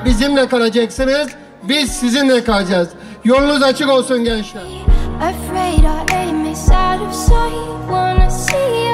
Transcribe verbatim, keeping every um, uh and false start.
bizimle kalacaksınız. Biz sizinle kalacağız. Yolunuz açık olsun gençler. Afraid our aim is out of sight. Wanna see